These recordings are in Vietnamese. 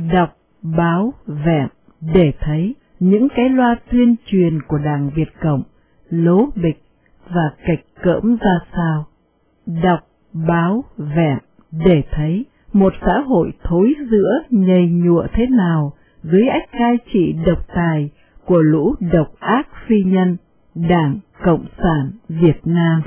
Đọc báo vẹn để thấy những cái loa tuyên truyền của Đảng Việt Cộng lố bịch và kịch cỡm ra sao. Đọc báo vẹn để thấy một xã hội thối rữa nhầy nhụa thế nào dưới ách cai trị độc tài của lũ độc ác phi nhân Đảng Cộng sản Việt Nam.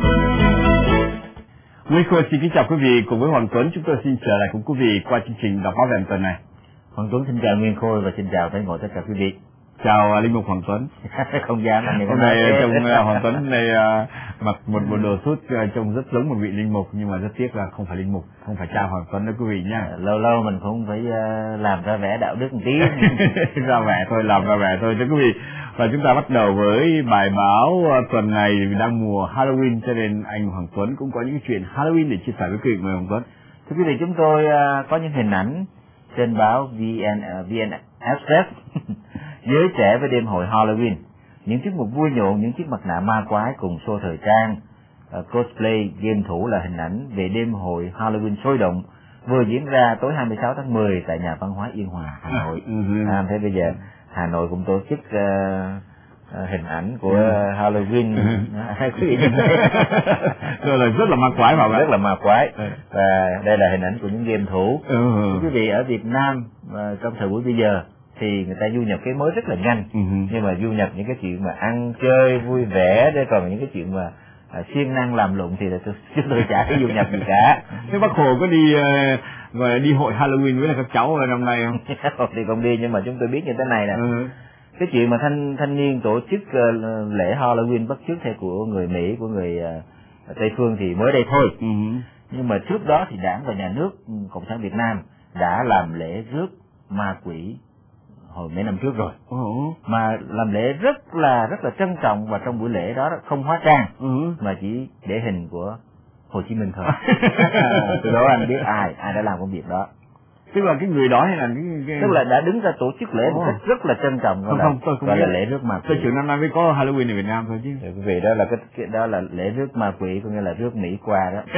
Nguyên Khôi xin kính chào quý vị, cùng với Hoàng Tuấn chúng tôi xin trở lại cùng quý vị qua chương trình đọc báo vẹn tuần này. Hoàng Tuấn xin chào Nguyên Khôi và xin chào tới ngồi tất cả quý vị. Chào Linh Mục Hoàng Tuấn. Không dám anh hôm nay trông Hoàng Tuấn này mặc một bộ đồ sút trông rất giống một vị linh mục, nhưng mà rất tiếc là không phải linh mục, không phải cha Hoàng Tuấn đó quý vị nha. Lâu lâu mình cũng phải làm ra vẻ đạo đức một tí. Ra vẻ thôi, làm ra vẻ thôi cho quý vị. Và chúng ta bắt đầu với bài báo tuần này, đang mùa Halloween cho nên anh Hoàng Tuấn cũng có những chuyện Halloween để chia sẻ với quý vị. Mời Hoàng Tuấn. Thưa quý vị, chúng tôi có những hình ảnh trên báo VN Express giới trẻ với đêm hội Halloween, những tiết mục vui nhộn, những chiếc mặt nạ ma quái cùng show thời trang, cosplay, game thủ là hình ảnh về đêm hội Halloween sôi động vừa diễn ra tối 26 tháng 10 tại nhà văn hóa Yên Hòa, Hà Nội. Thế bây giờ Hà Nội cũng tổ chức hình ảnh của Halloween. Quý vị rồi là rất là ma quái mà rất là ma quái. Và đây là hình ảnh của những game thủ. Quý vị, ở Việt Nam trong thời buổi bây giờ thì người ta du nhập cái mới rất là nhanh, nhưng mà du nhập những cái chuyện mà ăn chơi vui vẻ, để còn những cái chuyện mà siêng năng làm lụng thì là chúng tôi chả có du nhập gì cả. Thế bác Hồ có đi gọi là đi hội Halloween với là các cháu ở năm nay không? Thì không đi, nhưng mà chúng tôi biết như thế này nè. Cái chuyện mà thanh niên tổ chức lễ Halloween bắt chước theo của người Mỹ, của người Tây phương thì mới đây thôi. Nhưng mà trước đó thì Đảng và Nhà nước Cộng sản Việt Nam đã làm lễ rước ma quỷ hồi mấy năm trước rồi. Mà làm lễ rất là trân trọng, và trong buổi lễ đó không hóa trang, mà chỉ để hình của Hồ Chí Minh thôi. Từ đó anh biết ai đã làm công việc đó. Tức là cái người đó hay là cái... Tức là đã đứng ra tổ chức lễ một cách rất là trân trọng. Tôi không gọi biết. là lễ rước ma quỷ. Tôi chịu năm nay mới có Halloween ở Việt Nam thôi chứ. Quý vị, đó là cái đó là lễ rước ma quỷ, có nghĩa là rước Mỹ qua đó.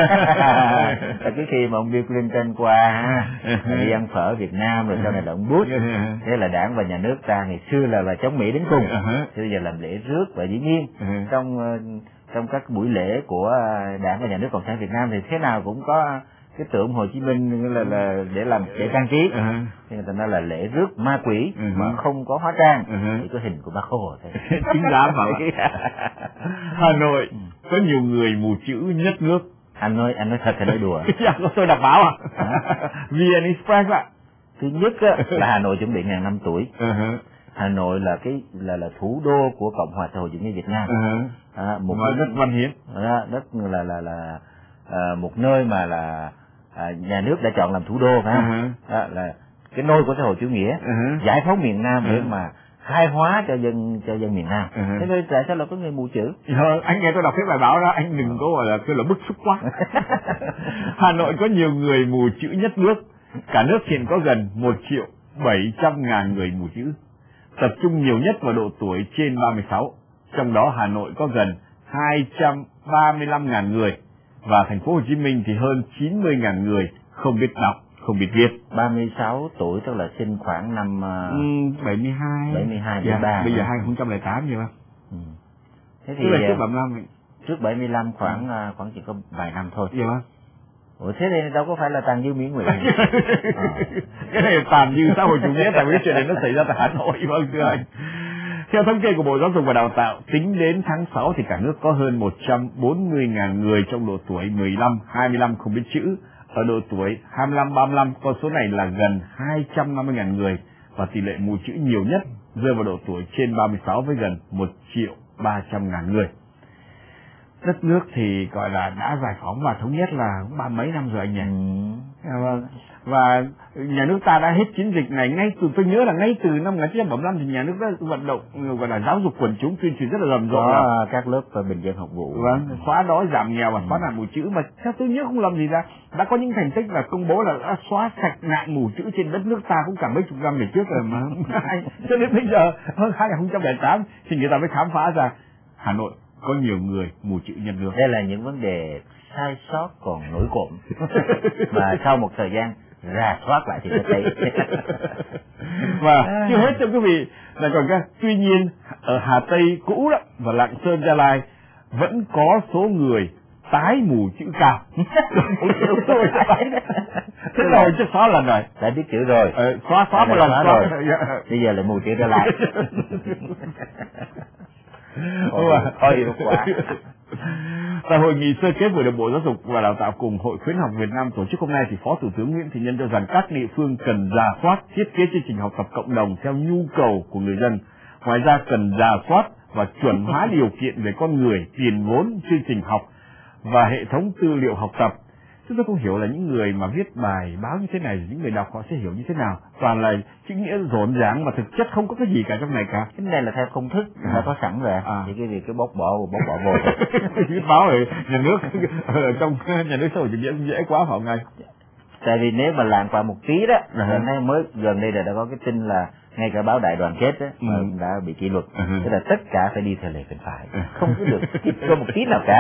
Cái khi mà ông Bill Clinton qua đi ăn phở Việt Nam, rồi sau này là ông Bush. Thế là Đảng và Nhà nước ta ngày xưa là chống Mỹ đến cùng. Thế bây giờ làm lễ rước, và dĩ nhiên trong các buổi lễ của Đảng và Nhà nước Cộng sản Việt Nam thì thế nào cũng có cái tượng Hồ Chí Minh là để trang trí. Thì người ta nói là lễ rước ma quỷ mà không có hóa trang, chỉ có hình của Bác Hồ thôi. Chính xác phải. Hà Nội có nhiều người mù chữ nhất nước. Anh nói thật hay nói đùa? Tôi đọc báo VN Express ạ. Thứ nhất là Hà Nội chuẩn bị 1000 năm tuổi. Hà Nội là là thủ đô của Cộng hòa xã hội chủ nghĩa Việt Nam. Một đất văn hiến, đất là một nơi mà là nhà nước đã chọn làm thủ đô, phải không? Là cái nôi của xã hội chủ nghĩa, giải phóng miền Nam để mà khai hóa cho dân miền Nam. Thế nên tại sao là có người mù chữ? Anh nghe tôi đọc cái bài báo đó, anh đừng có gọi là kêu là bức xúc quá. Hà Nội có nhiều người mù chữ nhất nước. Cả nước hiện có gần 1.700.000 người mù chữ, tập trung nhiều nhất vào độ tuổi trên 36. Trong đó Hà Nội có gần 235.000 người, và thành phố Hồ Chí Minh thì hơn 90.000 người không biết đọc, không biết viết. 36 tuổi tức là sinh khoảng năm 72, 73. Bây giờ 2008 vậy không? Thế thì trước 75 trước 75 khoảng chỉ có vài năm thôi. Vậy không? Ủa thế này đâu có phải là tàn dư miễn nguyện. Cái này là tàn dư xã hội chủ nghĩa, tại vì chuyện này nó xảy ra tại Hà Nội. Vâng thưa anh. Theo thống kê của Bộ Giáo dục và Đào tạo, tính đến tháng 6 thì cả nước có hơn 140.000 người trong độ tuổi 15-25 không biết chữ. Ở độ tuổi 25-35, con số này là gần 250.000 người, và tỷ lệ mù chữ nhiều nhất rơi vào độ tuổi trên 36 với gần 1.300.000 người. Đất nước thì gọi là đã giải phóng và thống nhất là cũng 30 mấy năm rồi anh nhỉ? Và nhà nước ta đã hết chiến dịch này tôi nhớ là ngay từ năm 1975 thì nhà nước đã vận động gọi là giáo dục quần chúng, tuyên truyền rất là rầm rộ. Có các lớp bình dân học vụ. Xóa đói giảm nghèo và xóa nạn mù chữ, mà theo tôi nhớ không lầm gì ra đã có những thành tích là công bố là đã xóa sạch nạn mù chữ trên đất nước ta cũng cả mấy chục năm về trước rồi mà. Cho đến bây giờ hơn 2008 thì người ta mới khám phá ra Hà Nội có nhiều người mù chữ nhân nước. Đây là những vấn đề sai sót còn nổi cộm mà sau một thời gian rà soát lại thì mới thấy. Và chưa hết, thưa quý vị, là còn cái tuy nhiên ở Hà Tây cũ đó và Lạng Sơn, Gia Lai vẫn có số người tái mù chữ cao. Thế rồi chứ xóa lần rồi, đã biết chữ rồi, xóa một lần rồi, bây giờ lại mù chữ trở lại. Thôi hiệu quả. Tại hội nghị sơ kết vừa được Bộ Giáo dục và Đào tạo cùng Hội Khuyến học Việt Nam tổ chức hôm nay, thì Phó Thủ tướng Nguyễn Thiện Nhân cho rằng các địa phương cần rà soát thiết kế chương trình học tập cộng đồng theo nhu cầu của người dân. Ngoài ra cần rà soát và chuẩn hóa điều kiện về con người, tiền vốn, chương trình học và hệ thống tư liệu học tập. Chúng tôi không hiểu là những người mà viết bài báo như thế này, những người đọc họ sẽ hiểu như thế nào. Toàn là chữ nghĩa rộn ràng mà thực chất không có cái gì cả trong này cả. Cái này là theo công thức đã có sẵn rồi. Thì cái việc cái bóc bỏ vô. Viết báo rồi nhà nước trong nhà nước xã hội chủ nghĩa dễ quá phải không ngay? Tại vì nếu mà làm qua một tí đó, rồi nay mới gần đây là đã có cái tin là ngay cả báo Đại Đoàn Kết đó đã bị kỷ luật. Tức là tất cả phải đi theo lề bên phải, không có được có một tí nào cả.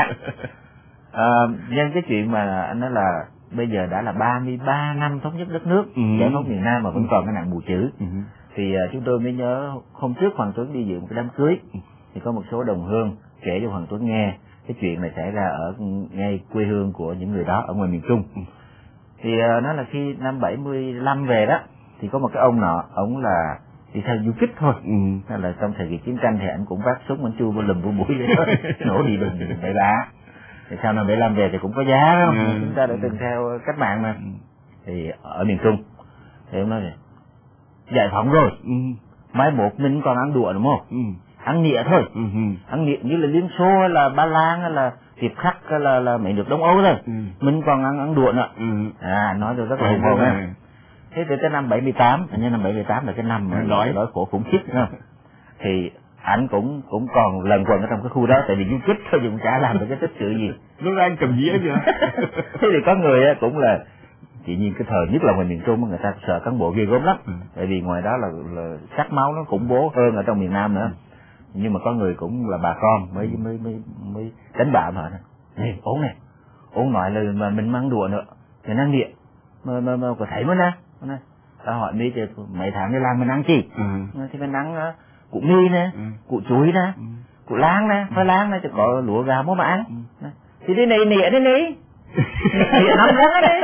Nhân cái chuyện mà anh nói là bây giờ đã là 33 năm thống nhất đất nước, giải phóng miền Nam mà vẫn còn cái nạn mù chữ, thì chúng tôi mới nhớ hôm trước Hoàng Tuấn đi dự một cái đám cưới, thì có một số đồng hương kể cho Hoàng Tuấn nghe cái chuyện này xảy ra ở ngay quê hương của những người đó ở ngoài miền Trung. Thì nó là khi năm 75 về đó, thì có một cái ông nọ, ông là đi theo du kích thôi, là trong thời kỳ chiến tranh thì anh cũng vác súng, anh chui vô lùm vô mũi nổ đi đừng bậy bạ. Thì sau năm 75 về thì cũng có giá không? Chúng ta đã từng theo cách mạng mà. Thì ở miền Trung thì ông nói này, giải phóng rồi, mai một mình còn ăn đùa đúng không? Ăn nhẹ thôi, ăn nhẹ như là Liên Xô hay là Ba Lan hay là Hiệp Khắc hay là mấy nước Đông Âu thôi, mình còn ăn đùa nữa. Nói tôi rất là ủng hộ nha. Thế từ cái năm 78, như năm 78 là cái năm mà đói khổ khủng khiếp nữa. Thì anh cũng còn lần quần ở trong cái khu đó, tại vì du kích thôi cũng chả làm được cái tích sự gì. Lúc đó anh cầm dĩa chưa? Thế thì có người cũng là chỉ nhiên cái thời nhất là ngoài miền Trung người ta sợ cán bộ ghê gớm lắm, tại vì ngoài đó là sắc máu nó khủng bố hơn ở trong miền Nam nữa. Nhưng mà có người cũng là bà con mới đánh bạo mà này, ổn nói là mà mình mang đùa nữa thì năng điện mà có thấy mới nè, ta hỏi mi thì mấy tháng đi làm mình ăn chi? Thì mình ăn củ mì nè, củ chuối nè, củ lang nè, khoai lang nè, cho có lúa gà mua mà ăn. Thì đi này nịa đi nị, nịa 5 rắn đấy,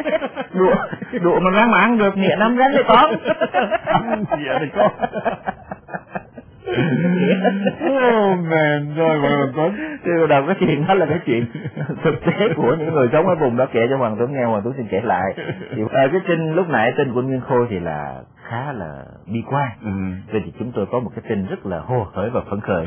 đũa mà rắn mà ăn được, nịa 5 rắn thì con. Nịa thì con. Oh man, rồi Hoàng Tuấn. Thì đầu cái chuyện đó là cái chuyện thực tế của những người sống ở vùng đó kể cho Hoàng Tuấn nghe, Hoàng Tuấn xin kể lại. Thì cái tin lúc nãy tin của Nguyên Khôi thì là khá là bi quan. Vậy thì chúng tôi có một cái tin rất là hồ hởi và phấn khởi.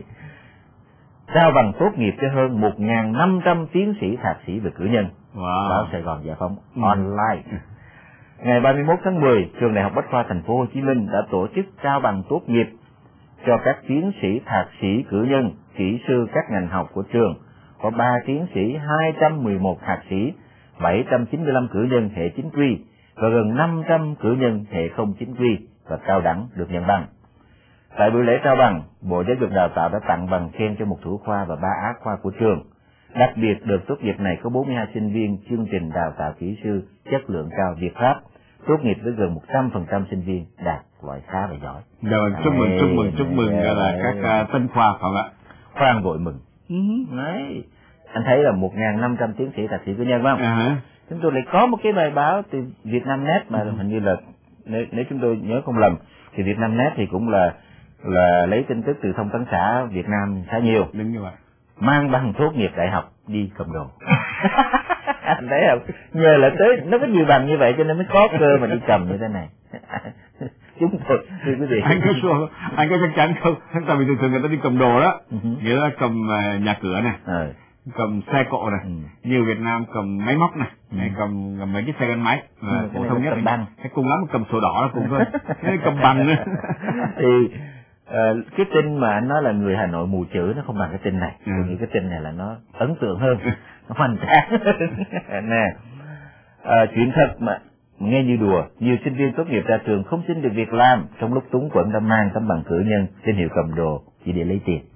Trao bằng tốt nghiệp cho hơn 1.500 tiến sĩ thạc sĩ về cử nhân. Báo Sài Gòn Giải Phóng online. Ngày 31 tháng 10, Trường Đại học Bách khoa Thành phố Hồ Chí Minh đã tổ chức trao bằng tốt nghiệp cho các tiến sĩ thạc sĩ cử nhân, kỹ sư các ngành học của trường. Có 3 tiến sĩ, 211 thạc sĩ, 795 cử nhân hệ chính quy và gần 500 cử nhân hệ không chính quy và cao đẳng được nhận bằng. Tại buổi lễ trao bằng, Bộ Giáo dục Đào tạo đã tặng bằng khen cho một thủ khoa và 3 á khoa của trường. Đặc biệt, đợt tốt nghiệp này có 42 sinh viên chương trình đào tạo kỹ sư chất lượng cao Việt Pháp, tốt nghiệp với gần 100% sinh viên đạt loại khá và giỏi. Rồi, chúc mừng là các tân khoa phải không ạ? Khoan vội mừng. Đấy, anh thấy là 1.500 tiến sĩ thạc sĩ cử nhân phải không? Chúng tôi lại có một cái bài báo từ Vietnamnet mà hình như là nếu chúng tôi nhớ không lầm thì Vietnamnet thì cũng là lấy tin tức từ Thông tấn xã Việt Nam khá nhiều. Đúng như vậy. Mang bằng tốt nghiệp đại học đi cầm đồ. Anh thấy không? Nhờ là tới nó có nhiều bằng như vậy cho nên mới có cơ mà đi cầm như thế này. Chúng tôi thưa quý vị. Anh có chắc chắn không? Tại vì thường người ta đi cầm đồ đó, nghĩa là cầm nhà cửa này, cầm xe cộ này, nhiều Việt Nam cầm máy móc này, cầm mấy cái xe gắn máy, phổ thông nhất bằng. Cái cùng lắm cầm sổ đỏ là cùng thôi, cầm bằng nữa. Thì cái tin mà anh nói là người Hà Nội mù chữ nó không bằng cái tin này. Tôi nghĩ cái tin này là nó ấn tượng hơn, nó hoành tráng nè. Chuyện thật mà nghe như đùa, nhiều sinh viên tốt nghiệp ra trường không xin được việc làm, trong lúc túng quẫn đã mang tấm bằng cử nhân trên hiệu cầm đồ chỉ để lấy tiền.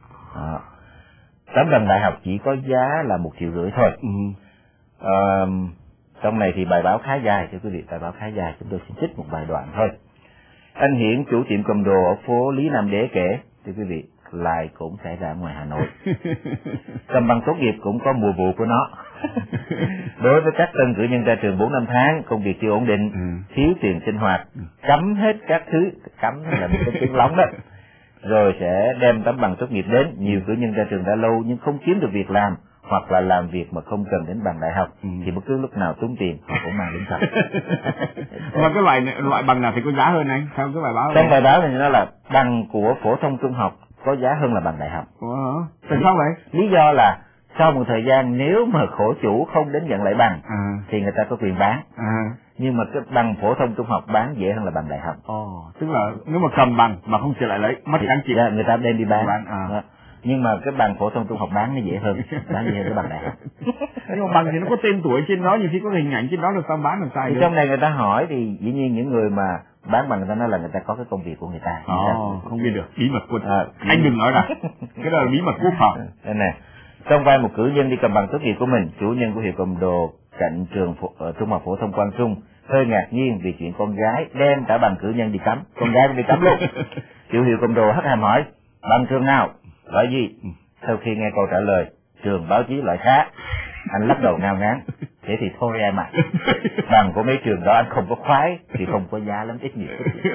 Tấm bằng đại học chỉ có giá là 1,5 triệu thôi. Trong này thì bài báo khá dài, thưa quý vị, bài báo khá dài, chúng tôi xin trích một vài đoạn thôi. Anh Hiển, chủ tiệm cầm đồ ở phố Lý Nam Đế kể, thưa quý vị, lại cũng xảy ra ngoài Hà Nội. Cầm bằng tốt nghiệp cũng có mùa vụ của nó. Đối với các tân cử nhân ra trường 4 năm tháng, công việc chưa ổn định, thiếu tiền sinh hoạt, cấm hết các thứ, cấm là một cái tiếng lóng đó. Rồi sẽ đem tấm bằng tốt nghiệp đến. Nhiều cử nhân ra trường đã lâu nhưng không kiếm được việc làm, hoặc là làm việc mà không cần đến bằng đại học, thì bất cứ lúc nào tốn tiền họ cũng mang đến thật. Mà cái loại bằng nào thì có giá hơn anh? Theo cái bài báo trong bài báo này nó là bằng của phổ thông trung học có giá hơn là bằng đại học. Tại sao vậy? Lý do là sau một thời gian nếu mà khổ chủ không đến nhận lại bằng thì người ta có quyền bán. Nhưng mà cái bằng phổ thông trung học bán dễ hơn là bằng đại học. Tức là nếu mà cầm bằng mà không chịu lại lấy, mất đáng chịu. Người ta đem đi bán. Nhưng mà cái bằng phổ thông trung học bán nó dễ hơn, bán dễ hơn cái bằng đại học. Nhưng mà bằng thì nó có tên tuổi trên đó, nhiều khi có hình ảnh trên đó, là sao bán làm sai được. Trong này người ta hỏi thì dĩ nhiên những người mà bán bằng người ta nói là người ta có cái công việc của người ta. Không biết được, bí mật của anh đừng nói ra. Cái đó là bí mật quốc phòng. Đây này, trong vai một cử nhân đi cầm bằng tốt nghiệp của mình, chủ nhân của hiệu cầm đồ cạnh trường trung học phổ thông Quang Trung hơi ngạc nhiên vì chuyện con gái đem cả bằng cử nhân đi cắm, con gái cũng đi cắm luôn. Chủ hiệu cầm đồ hất hàm hỏi, bằng trường nào, loại gì? Sau khi nghe câu trả lời, trường báo chí loại khác, anh lắc đầu ngao ngán. Thế thì thôi em ạ, bằng của mấy trường đó anh không có khoái thì không có giá lắm, ít nhiều.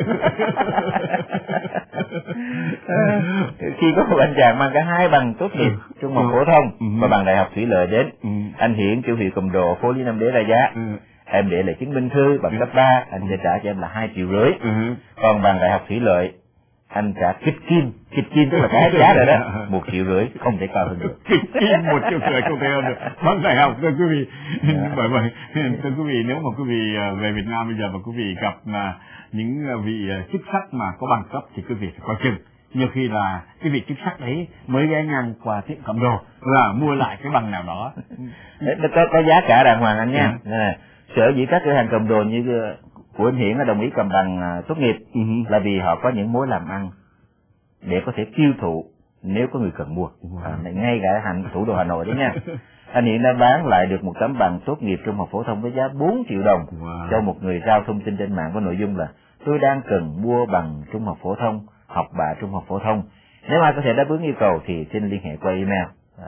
Khi có một anh chàng mang cả 2 bằng tốt nghiệp trung học phổ thông và bằng đại học thủy lợi đến, anh Hiển, chủ hiệu cầm đồ phố Lý Nam Đế ra giá. Em để lại chứng minh thư bằng cấp 3, anh sẽ trả cho em là 2,5 triệu. Còn bằng đại học thủy lợi anh trả kịch kim tức là cái giá rồi đó, 1,5 triệu, không thể cao hơn được. Kịch kim 1,5 triệu không thể hơn được. Bằng đại học, thưa quý vị. Bởi vậy, thưa quý vị, nếu mà quý vị về Việt Nam bây giờ mà quý vị gặp những vị chức sắc mà có bằng cấp thì quý vị phải coi chừng. Nhiều khi là cái vị chức sắc đấy mới ghé ngang qua tiệm cầm đồ là mua lại cái bằng nào đó. Có giá cả đàng hoàng anh nha. Sở dĩ các cửa hàng cầm đồ như của anh Hiển đồng ý cầm bằng tốt nghiệp là vì họ có những mối làm ăn để có thể tiêu thụ nếu có người cần mua. Ngay cả thủ đô Hà Nội đấy nha. Anh Hiển đã bán lại được một tấm bằng tốt nghiệp trung học phổ thông với giá 4 triệu đồng cho một người giao thông tin trên mạng có nội dung là tôi đang cần mua bằng trung học phổ thông, học bạ trung học phổ thông. Nếu ai có thể đáp ứng yêu cầu thì xin liên hệ qua email.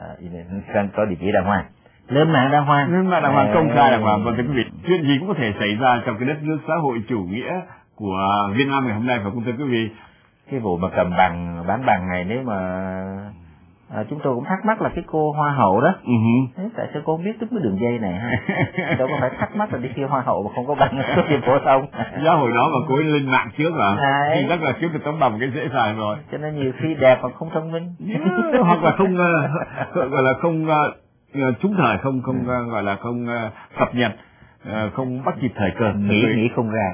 Có địa chỉ đàng hoàng. Lên mạng đàng hoàng, công khai đàng hoàng. Và thưa quý vị, chuyện gì cũng có thể xảy ra trong cái đất nước xã hội chủ nghĩa của Việt Nam ngày hôm nay, phải không thưa quý vị? Cái vụ mà cầm bằng, bán bằng này, nếu mà chúng tôi cũng thắc mắc là cái cô hoa hậu đó, tại sao cô không biết cái đường dây này ha? Đâu có phải thắc mắc là đi thi hoa hậu mà không có bằng tốt nghiệp phổ thông. Giá hồi đó mà cô ấy lên mạng trước thì rất là kiếm được tấm bằng cái dễ dàng rồi. Cho nên nhiều khi đẹp mà không thông minh, hoặc là không gọi là không trúng thời, không gọi là không cập nhật, không bắt kịp thời cơ, nghĩ không ra.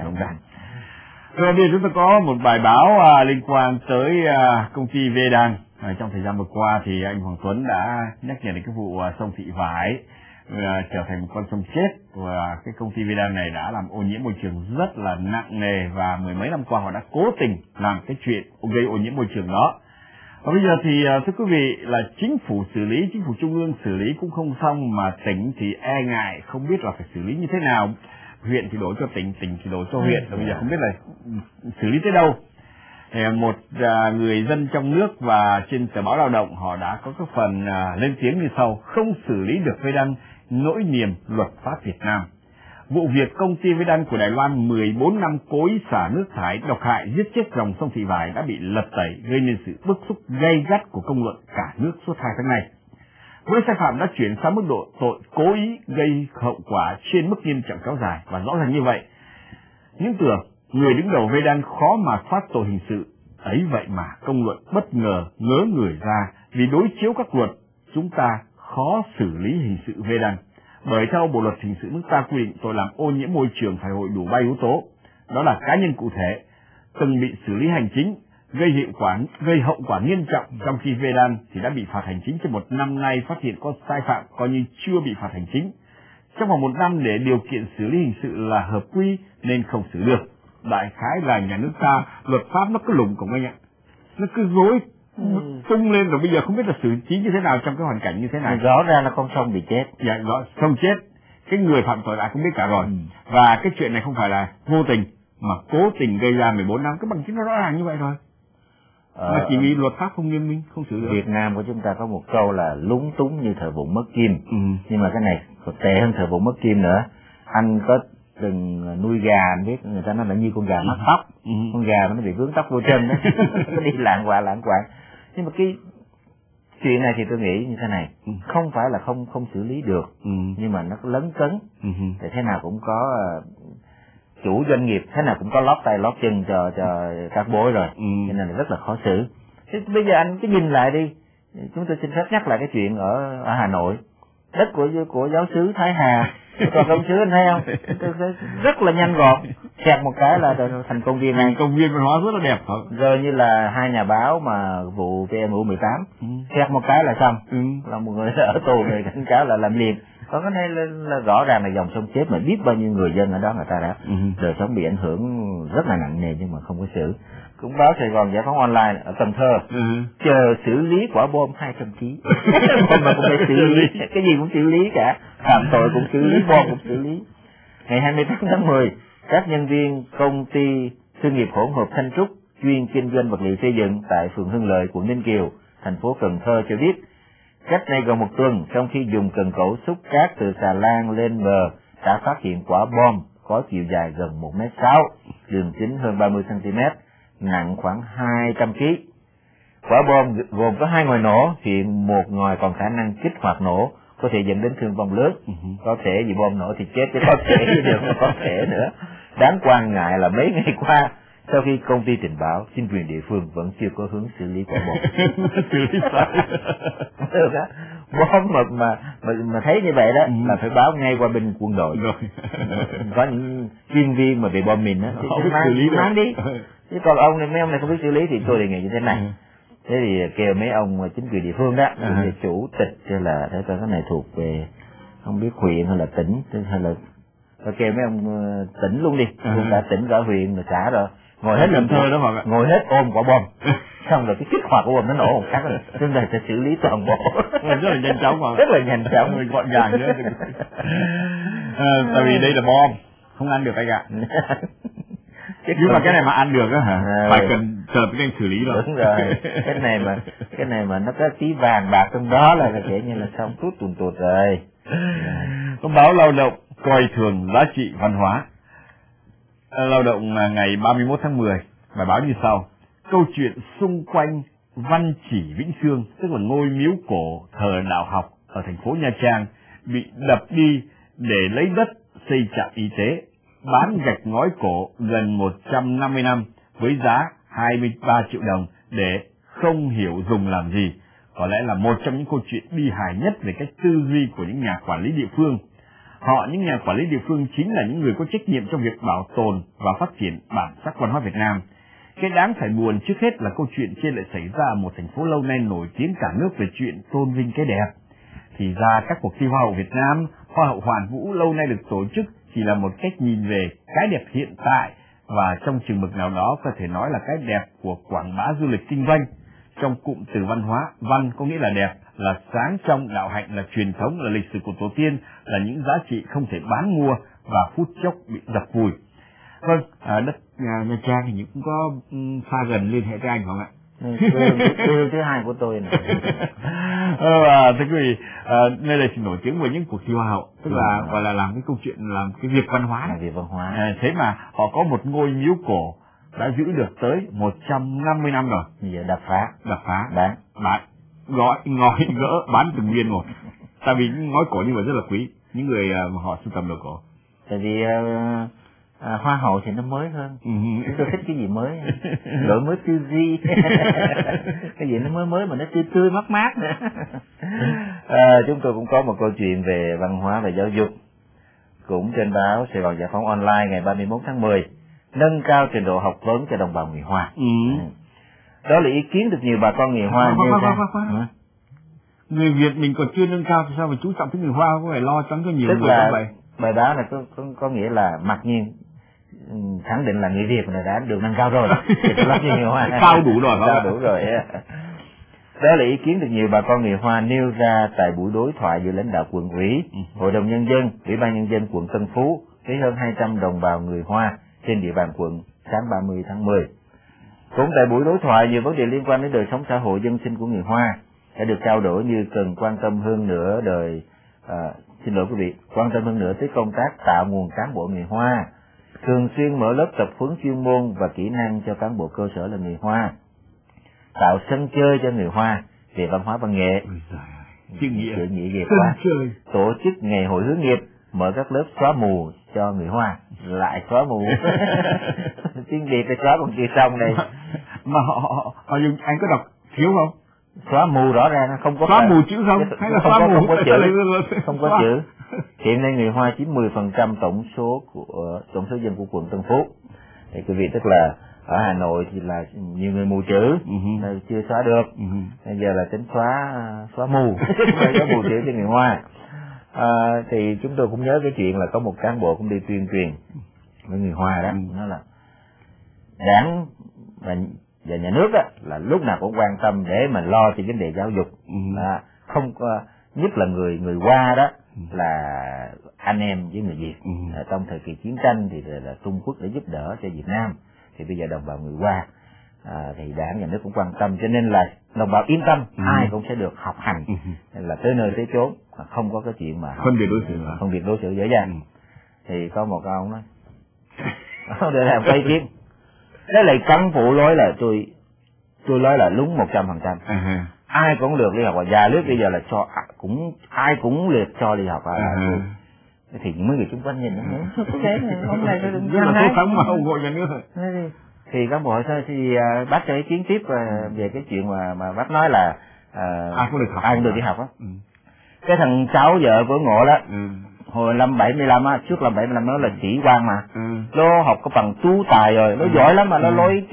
Rồi bây giờ chúng ta có một bài báo liên quan tới công ty Vedan. Trong thời gian vừa qua thì anh Hoàng Tuấn đã nhắc nhở đến cái vụ sông Thị Vải trở thành một con sông chết, và cái công ty Vedan này đã làm ô nhiễm môi trường rất là nặng nề, và mười mấy năm qua họ đã cố tình làm cái chuyện gây ô nhiễm môi trường đó. Và bây giờ thì thưa quý vị, là chính phủ xử lý, chính phủ trung ương xử lý cũng không xong, mà tỉnh thì e ngại không biết là phải xử lý như thế nào. Huyện thì đổ cho tỉnh, tỉnh thì đổ cho huyện, và bây giờ không biết là xử lý tới đâu. Một người dân trong nước và trên tờ báo Lao động họ đã có cái phần lên tiếng như sau: không xử lý được Vedan, nỗi niềm luật pháp Việt Nam. Vụ việc công ty Vedan của Đài Loan 14 năm cố ý xả nước thải độc hại giết chết dòng sông Thị Vải đã bị lật tẩy, gây nên sự bức xúc gay gắt của công luận cả nước suốt 2 tháng nay. Với sai phạm đã chuyển sang mức độ tội cố ý gây hậu quả trên mức nghiêm trọng kéo dài, và rõ ràng như vậy, những tưởng người đứng đầu Vedan khó mà thoát tội hình sự. Ấy vậy mà công luận bất ngờ ngớ người ra, vì đối chiếu các luật chúng ta khó xử lý hình sự Vedan. Bởi theo Bộ luật hình sự nước ta quy định tội làm ô nhiễm môi trường phải hội đủ 3 yếu tố. Đó là cá nhân cụ thể từng bị xử lý hành chính, gây hậu quả nghiêm trọng, trong khi Vedan thì đã bị phạt hành chính trên 1 năm nay, phát hiện có sai phạm coi như chưa bị phạt hành chính. Trong vòng 1 năm để điều kiện xử lý hình sự là hợp quy nên không xử được. Đại khái là nhà nước ta luật pháp nó cứ lủng củng anh ạ, nó cứ rối tung lên, rồi bây giờ không biết là xử trí như thế nào trong cái hoàn cảnh như thế này. Rõ ra là con sông bị chết. Dạ, rõ sông chết. cái người phạm tội ai cũng biết cả rồi. Và cái chuyện này không phải là vô tình mà cố tình gây ra 14 năm, cái bằng chứng nó rõ ràng như vậy rồi. Mà chỉ vì luật pháp không nghiêm minh, không xử được. Việt Nam của chúng ta có một câu là lúng túng như thợ vụng mất kim. Nhưng mà cái này còn tệ hơn thợ vụng mất kim nữa. Anh có từng nuôi gà, anh biết người ta nói là như con gà mắc tóc. Con gà nó bị vướng tóc vô chân đó, nó đi lạng quạng. Nhưng mà cái chuyện này thì tôi nghĩ như thế này, không phải là không xử lý được, nhưng mà nó lấn cấn. Thì thế nào cũng có chủ doanh nghiệp, thế nào cũng có lót tay lót chân cho các bối rồi, cho nên là rất là khó xử. Thế bây giờ anh cứ nhìn lại đi, chúng tôi xin phép nhắc lại cái chuyện ở Hà Nội, đất của giáo sứ Thái Hà, còn công sứ anh thấy không, rất là nhanh gọn, xẹt một cái là thành công viên này, công viên văn hóa rất là đẹp. rồi như là hai nhà báo mà vụ VMU18, xẹt một cái là xong, là một người ở tù này cảnh cáo là làm liền. Còn cái này là rõ ràng là dòng sông chết mà biết bao nhiêu người dân ở đó người ta đã đời sống bị ảnh hưởng rất là nặng nề nhưng mà không có xử. Cũng báo Sài Gòn Giải phóng online ở Cần Thơ chờ xử lý quả bom 200 kg mà cũng phải xử lý, cái gì cũng xử lý cả, phạm tội cũng xử lý, bom cũng xử lý. Ngày 28 tháng 10, các nhân viên công ty thương nghiệp hỗn hợp Thanh Trúc chuyên kinh doanh vật liệu xây dựng tại phường Hưng Lợi, quận Ninh Kiều, thành phố Cần Thơ cho biết, cách nay gần một tuần, trong khi dùng cần cẩu xúc cát từ xà lan lên bờ, đã phát hiện quả bom có chiều dài gần 1m6, đường kính hơn 30 cm, nặng khoảng 200 kg. Quả bom gồm có 2 ngòi nổ, hiện một ngòi còn khả năng kích hoạt nổ, có thể dẫn đến thương vong lớn. Có thể vì bom nổ thì chết, chứ có thể được, có thể nữa. Đáng quan ngại là mấy ngày qua, sau khi công ty trình báo, chính quyền địa phương vẫn chưa có hướng xử lý quả bom. Xử lý sao? Được á, bom mà thấy như vậy đó là phải báo ngay qua bên quân đội. Có những chuyên viên mà bị bom mìn á, thì mang đi. Chứ còn ông này, mấy ông này không biết xử lý thì tôi đề nghị như thế này. Thế thì kêu mấy ông chính quyền địa phương đó, chủ tịch hay là để coi cái này thuộc về không biết huyện hay là tỉnh hay là kêu mấy ông tỉnh luôn đi, cũng đã tỉnh cả huyện rồi xã rồi, ngồi hết Cần Thơ đó mà, ngồi hết ôm quả bom, xong rồi cái kích hoạt của bom nó nổ một khác rồi, chúng ta sẽ xử lý toàn bộ. Rất là nhanh chóng mà, rất là nhanh chóng, gọn gàng nữa. Tại vì đây là bom, không ăn được anh ạ. Nhưng mà cái này mà ăn được á hả? Phải cần chờ cái xử lý rồi. Đúng rồi. Cái này mà nó có tí vàng bạc trong đó là kể như là xong tút rồi. Thông báo Lao động coi thường giá trị văn hóa. Lao động ngày 31 tháng 10, bài báo như sau: câu chuyện xung quanh Văn Chỉ Vĩnh Xương, tức là ngôi miếu cổ thờ đạo học ở thành phố Nha Trang, bị đập đi để lấy đất xây trạm y tế, bán gạch ngói cổ gần 150 năm với giá 23 triệu đồng để không hiểu dùng làm gì, có lẽ là một trong những câu chuyện bi hài nhất về cách tư duy của những nhà quản lý địa phương. Những nhà quản lý địa phương chính là những người có trách nhiệm trong việc bảo tồn và phát triển bản sắc văn hóa Việt Nam. Cái đáng phải buồn trước hết là câu chuyện trên lại xảy ra ở một thành phố lâu nay nổi tiếng cả nước về chuyện tôn vinh cái đẹp. Thì ra các cuộc thi Hoa hậu Việt Nam, Hoa hậu Hoàn Vũ lâu nay được tổ chức chỉ là một cách nhìn về cái đẹp hiện tại, và trong chừng mực nào đó có thể nói là cái đẹp của quảng bá du lịch kinh doanh. Trong cụm từ văn hóa, văn có nghĩa là đẹp, là sáng trong, đạo hạnh là truyền thống, là lịch sử của tổ tiên, là những giá trị không thể bán mua và phút chốc bị dập vùi. Vâng, đất Nha Trang thì cũng có xa gần liên hệ với anh không ạ? Quê thứ hai của tôi này. Thưa quý vị, nơi đây thì nổi tiếng với những cuộc thi Hoa hậu, tức là gọi là làm cái câu chuyện, làm cái việc văn hóa. Việc văn hóa. Thế mà họ có một ngôi miếu cổ đã giữ được tới 150 năm rồi. Bây giờ đập phá, bán, ngói gỡ, bán từng viên một. Tại vì những ngói cổ như vậy rất là quý, những người mà họ sưu tầm đồ cổ. Tại vì Hoa hậu thì nó mới hơn. Chúng tôi thích cái gì mới, đổi mới tư duy. Cái gì nó mới mà nó tươi mát nữa. Chúng tôi cũng có một câu chuyện về văn hóa và giáo dục, cũng trên báo Sài Gòn Giải phóng online ngày 31 tháng 10, nâng cao trình độ học vấn cho đồng bào người Hoa. Đó là ý kiến được nhiều bà con người Hoa người Việt mình còn chưa nâng cao thì sao mà chú trọng tới người Hoa, có phải lo lắng cho nhiều người như vậy? Bài báo này có nghĩa là mặc nhiên khẳng định là người Việt này đã được nâng cao rồi, cao đủ rồi. Đó là ý kiến được nhiều bà con người Hoa nêu ra tại buổi đối thoại giữa lãnh đạo quận ủy, Hội đồng Nhân dân, Ủy ban Nhân dân quận Tân Phú với hơn 200 đồng bào người Hoa trên địa bàn quận sáng 30 tháng 10. Cũng tại buổi đối thoại, nhiều vấn đề liên quan đến đời sống xã hội dân sinh của người Hoa đã được trao đổi như cần quan tâm hơn nữa quan tâm hơn nữa tới công tác tạo nguồn cán bộ người Hoa, thường xuyên mở lớp tập huấn chuyên môn và kỹ năng cho cán bộ cơ sở là người Hoa, tạo sân chơi cho người Hoa về văn hóa văn nghệ, chữ nghĩa ghê quá, tổ chức ngày hội hướng nghiệp, mở các lớp xóa mù cho người Hoa, lại xóa mù. Tiếng Việt cái xóa còn chưa xong đây. Mà họ dùng, anh có đọc thiếu không? Xóa mù rõ ràng không có xóa mù chữ không? Hay là xóa mù không có chữ? Không có chữ. Hiện nay người Hoa chiếm 10% tổng số dân của quận Tân Phú. Thì quý vị tức là ở Hà Nội thì là nhiều người mù chữ, chưa xóa được. Bây giờ là tính xóa mù, xóa mù chữ cho người Hoa. Thì chúng tôi cũng nhớ cái chuyện là có một cán bộ cũng đi tuyên truyền với người Hoa đó, nó là đảng và nhà nước đó là lúc nào cũng quan tâm để mà lo cho vấn đề giáo dục, không có, nhất là người Hoa đó là anh em với người Việt. Trong thời kỳ chiến tranh thì là Trung Quốc để giúp đỡ cho Việt Nam, thì bây giờ đồng bào người Hoa thì đảng nhà nước cũng quan tâm, cho nên là đồng bào yên tâm, ai cũng sẽ được học hành, nên là tới nơi tới chốn, không có cái chuyện mà phân biệt đối xử dễ dàng. Thì có một ông nói để làm cây kiếm, đó là cán bộ nói là tôi nói là đúng 100%. Ai cũng được đi học, và nhà nước bây giờ là cho ai cũng liệt cho đi học. Thì mấy người chung quanh nhìn nó ông này rất là cố sống mà ủng hộ nhà nước. Thì cán bộ hỏi sao thì bác cho ý kiến tiếp về cái chuyện mà bác nói là ai cũng được đi học á. Cái thằng cháu vợ của Ngộ đó, hồi năm 75 á, trước năm 75 nó là sĩ quan mà, nó học có bằng tú tài rồi, nó giỏi lắm mà, nó nói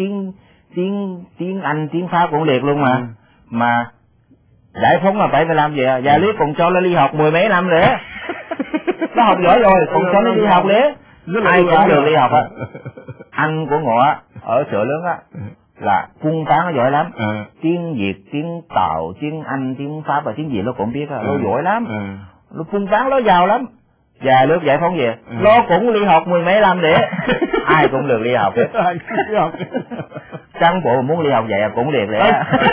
tiếng Anh, tiếng Pháp cũng liệt luôn mà giải phóng là 75 về, nhà nước còn cho nó đi học 10 mấy năm nữa. Nó học giỏi rồi, còn cho nó đi học nữa, ai cũng được đi học á. Anh của Ngộ á, ở chợ lớn á, là phun tán nó giỏi lắm, tiếng Việt, tiếng Tàu, tiếng Anh, tiếng Pháp và tiếng gì nó cũng biết á, nó giỏi lắm, nó phun tán nó giàu lắm. Và nước giải phóng về, nó cũng đi học 10 mấy năm để ai cũng được đi học. Cán bộ muốn đi học vậy cũng được để.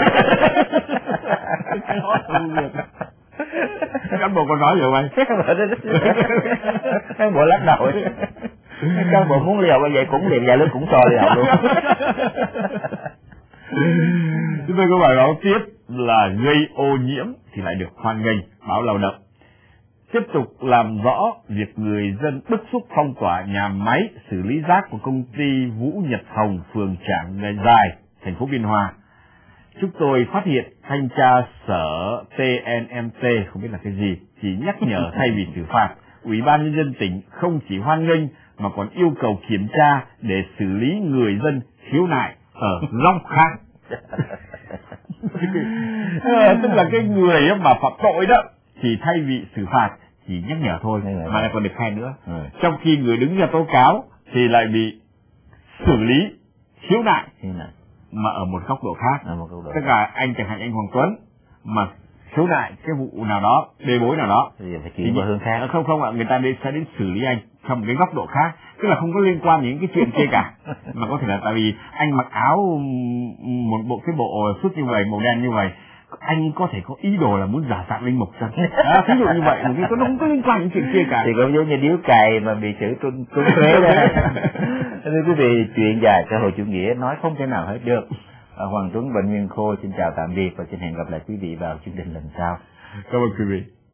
Cán bộ còn nói vậy mày? Cán bộ lắc đầu. Cán bộ muốn đi học vậy cũng được, nhà nước cũng cho đi học luôn. Chúng tôi có bài báo tiếp là gây ô nhiễm thì lại được hoan nghênh, báo Lao động. Tiếp tục làm rõ việc người dân bức xúc phong tỏa nhà máy xử lý rác của công ty Vũ Nhật Hồng, phường Trảng Giài, thành phố Biên Hòa. Chúng tôi phát hiện thanh tra sở TNMT, không biết là cái gì, chỉ nhắc nhở thay vì xử phạt. Ủy ban Nhân dân tỉnh không chỉ hoan nghênh mà còn yêu cầu kiểm tra để xử lý người dân khiếu nại ở Long Khang. Tức là cái người mà phạm tội đó thì thay vì xử phạt chỉ nhắc nhở thôi, mà lại còn được khen nữa. Trong khi người đứng ra tố cáo thì lại bị xử lý khiếu nại mà ở một góc độ khác. Tức là chẳng hạn anh Hoàng Tuấn mà khiếu nại cái vụ nào đó, bê bối nào đó thì phải chuyển qua hướng khác. Không ạ, người ta sẽ đến xử lý anh trong một cái góc độ khác, tức là không có liên quan đến những cái chuyện kia cả. Mà có thể là tại vì anh mặc áo một cái bộ suit như vậy, màu đen như vậy, anh có thể có ý đồ là muốn giả dạng linh mục chăng? Ví dụ như vậy, nó không có liên quan đến chuyện kia cả. Thì cũng giống như điếu cày mà bị chữ tuân thuế đó. Thưa quý vị, chuyện dài xã hội chủ nghĩa nói không thể nào hết được. Hoàng Tuấn Bệnh Nguyên Khôi xin chào tạm biệt và xin hẹn gặp lại quý vị vào chương trình lần sau. Cảm ơn quý vị.